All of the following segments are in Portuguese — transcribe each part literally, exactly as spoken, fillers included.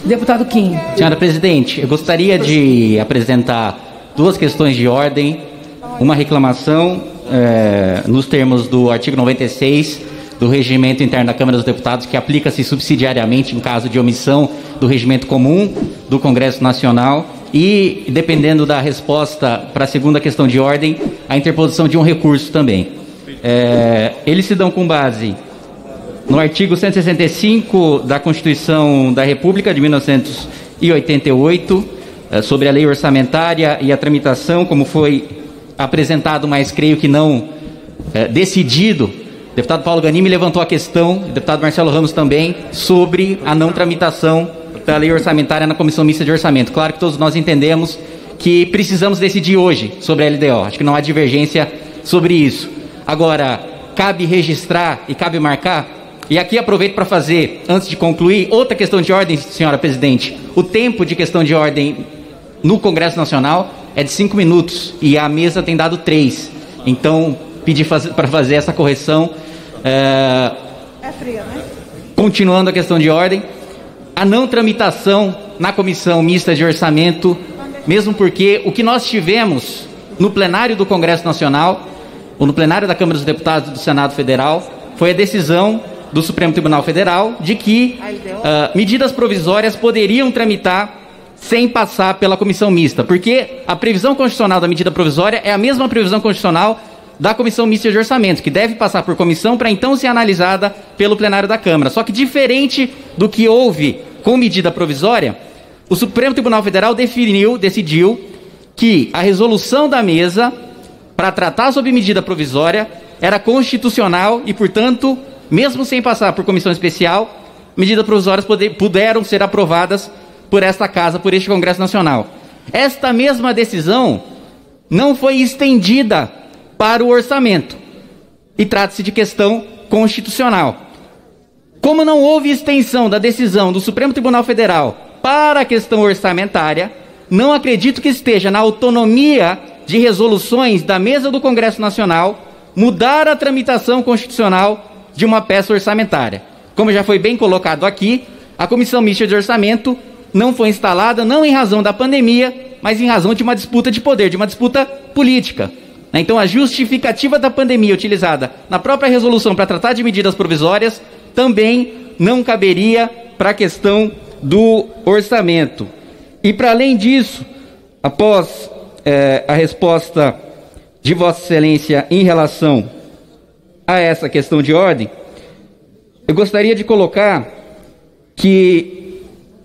Deputado Kim. Senhora presidente, eu gostaria de apresentar duas questões de ordem, uma reclamação é, nos termos do artigo noventa e seis do Regimento Interno da Câmara dos Deputados, que aplica-se subsidiariamente em caso de omissão do regimento comum do Congresso Nacional e, dependendo da resposta para a segunda questão de ordem, a interposição de um recurso também. É, eles se dão com base no artigo cento e sessenta e cinco da Constituição da República de mil novecentos e oitenta e oito, é, sobre a lei orçamentária e a tramitação, como foi apresentado, mas creio que não é, decidido. O deputado Paulo Ganimi levantou a questão, o deputado Marcelo Ramos também, sobre a não tramitação da lei orçamentária na Comissão Mista de Orçamento. Claro que todos nós entendemos que precisamos decidir hoje sobre a L D O. Acho que não há divergência sobre isso. Agora, cabe registrar e cabe marcar. E aqui aproveito para fazer, antes de concluir, outra questão de ordem, senhora presidente. O tempo de questão de ordem no Congresso Nacional é de cinco minutos e a mesa tem dado três. Então, pedi faz, para fazer essa correção. É, é fria, né? Continuando a questão de ordem, a não tramitação na Comissão Mista de Orçamento, mesmo porque o que nós tivemos no plenário do Congresso Nacional, ou no plenário da Câmara dos Deputados do Senado Federal, foi a decisão do Supremo Tribunal Federal de que uh, medidas provisórias poderiam tramitar sem passar pela comissão mista, porque a previsão constitucional da medida provisória é a mesma previsão constitucional da Comissão Mista de Orçamento, que deve passar por comissão para então ser analisada pelo plenário da Câmara. Só que diferente do que houve com medida provisória, o Supremo Tribunal Federal definiu, decidiu que a resolução da mesa para tratar sobre medida provisória era constitucional e, portanto, mesmo sem passar por comissão especial, medidas provisórias poder, puderam ser aprovadas por esta Casa, por este Congresso Nacional. Esta mesma decisão não foi estendida para o orçamento e trata-se de questão constitucional. Como não houve extensão da decisão do Supremo Tribunal Federal para a questão orçamentária, não acredito que esteja na autonomia de resoluções da mesa do Congresso Nacional mudar a tramitação constitucional de uma peça orçamentária. Como já foi bem colocado aqui, a Comissão Mista de Orçamento não foi instalada não em razão da pandemia, mas em razão de uma disputa de poder, de uma disputa política. Então, a justificativa da pandemia utilizada na própria resolução para tratar de medidas provisórias também não caberia para a questão do orçamento. E, para além disso, após eh, a resposta de Vossa Excelência em relação a essa questão de ordem, eu gostaria de colocar que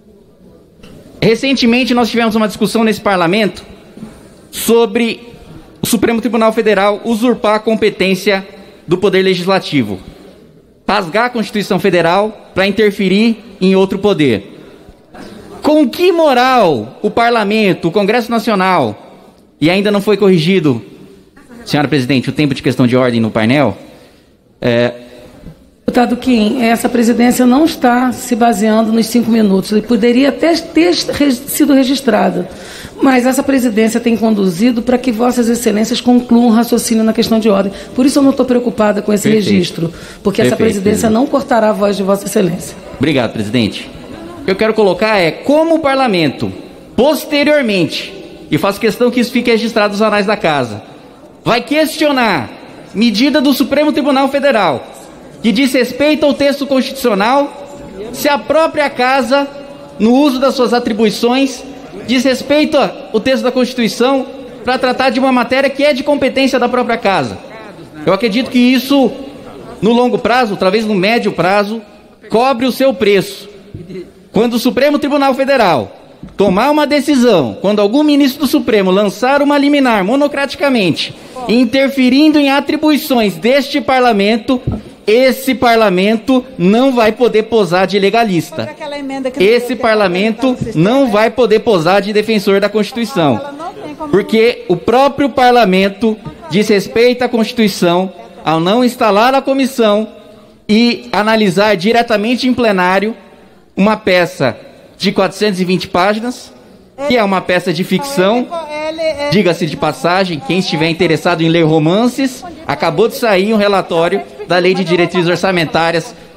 recentemente nós tivemos uma discussão nesse parlamento sobre o Supremo Tribunal Federal usurpar a competência do Poder Legislativo, rasgar a Constituição Federal para interferir em outro poder. Com que moral o Parlamento, o Congresso Nacional, e ainda não foi corrigido, senhora presidente, o tempo de questão de ordem no painel, é... Deputado Kim, essa presidência não está se baseando nos cinco minutos. Ele poderia até ter sido registrado, mas essa presidência tem conduzido para que Vossas Excelências concluam o raciocínio na questão de ordem. Por isso eu não estou preocupada com esse Perfeito. registro, porque Perfeito, essa presidência presidente. não cortará a voz de Vossa Excelência. Obrigado, presidente. O que eu quero colocar é como o parlamento, posteriormente, e faço questão que isso fique registrado nos anais da casa, vai questionar medida do Supremo Tribunal Federal que diz respeito ao texto constitucional, se a própria Casa, no uso das suas atribuições, diz respeito ao texto da Constituição para tratar de uma matéria que é de competência da própria Casa. Eu acredito que isso, no longo prazo, talvez no médio prazo, cobre o seu preço. Quando o Supremo Tribunal Federal tomar uma decisão, quando algum ministro do Supremo lançar uma liminar monocraticamente, interferindo em atribuições deste parlamento, esse parlamento não vai poder posar de legalista. Esse parlamento não vai poder posar de defensor da Constituição. Porque o próprio parlamento diz respeito à Constituição ao não instalar a comissão e analisar diretamente em plenário uma peça de quatrocentas e vinte páginas, que é uma peça de ficção, diga-se de passagem, quem estiver interessado em ler romances, acabou de sair um relatório da Lei de Diretrizes Orçamentárias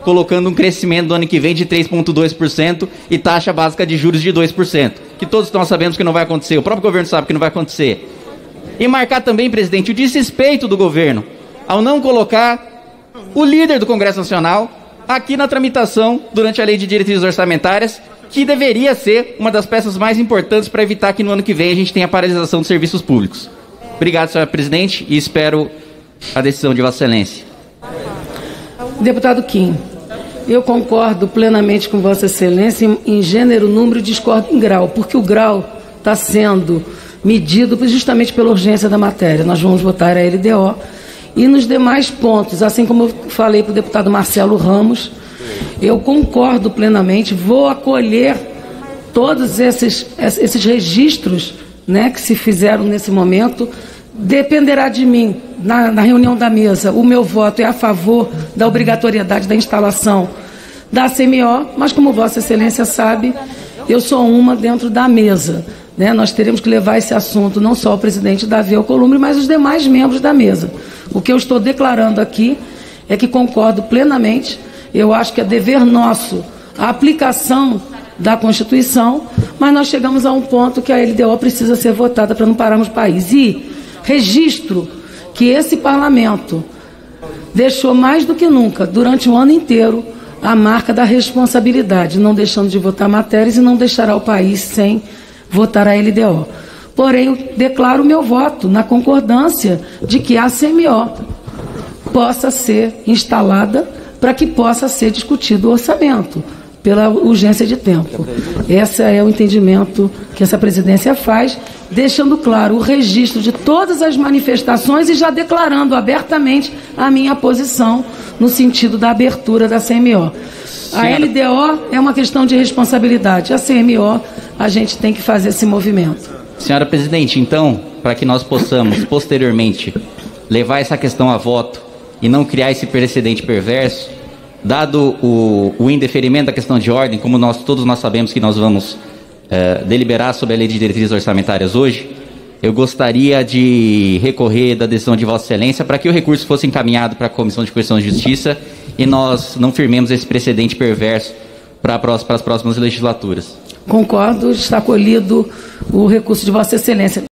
colocando um crescimento do ano que vem de três vírgula dois por cento e taxa básica de juros de dois por cento, que todos nós sabemos que não vai acontecer, o próprio governo sabe que não vai acontecer. E marcar também, presidente, o desrespeito do governo ao não colocar o líder do Congresso Nacional aqui na tramitação durante a Lei de Diretrizes Orçamentárias, que deveria ser uma das peças mais importantes para evitar que no ano que vem a gente tenha a paralisação dos serviços públicos. Obrigado, senhor presidente, e espero a decisão de Vossa Excelência. Deputado Kim, eu concordo plenamente com Vossa Excelência em, em gênero, número e discordo em grau, porque o grau está sendo medido justamente pela urgência da matéria. Nós vamos votar a L D O. E nos demais pontos, assim como eu falei para o deputado Marcelo Ramos, eu concordo plenamente, vou acolher todos esses, esses registros, né, que se fizeram nesse momento. Dependerá de mim, na, na reunião da mesa, o meu voto é a favor da obrigatoriedade da instalação da C M O, mas como Vossa Excelência sabe, eu sou uma dentro da mesa. Né? Nós teremos que levar esse assunto não só ao presidente Davi Alcolumbre, mas os demais membros da mesa. O que eu estou declarando aqui é que concordo plenamente, eu acho que é dever nosso a aplicação da Constituição, mas nós chegamos a um ponto que a L D O precisa ser votada para não pararmos o país. E registro que esse parlamento deixou mais do que nunca, durante o ano inteiro, a marca da responsabilidade, não deixando de votar matérias e não deixará o país sem votar a L D O. Porém, eu declaro o meu voto na concordância de que a C M O possa ser instalada para que possa ser discutido o orçamento, pela urgência de tempo. Esse é o entendimento que essa presidência faz, deixando claro o registro de todas as manifestações e já declarando abertamente a minha posição no sentido da abertura da C M O. A L D O é uma questão de responsabilidade, a C M O a gente tem que fazer esse movimento. Senhora presidente, então, para que nós possamos posteriormente levar essa questão a voto e não criar esse precedente perverso, dado o, o indeferimento da questão de ordem, como nós, todos nós sabemos que nós vamos é, deliberar sobre a Lei de Diretrizes Orçamentárias hoje, eu gostaria de recorrer da decisão de Vossa Excelência para que o recurso fosse encaminhado para a Comissão de Constituição e Justiça e nós não firmemos esse precedente perverso para, para as próximas legislaturas. Concordo, está acolhido o recurso de Vossa Excelência.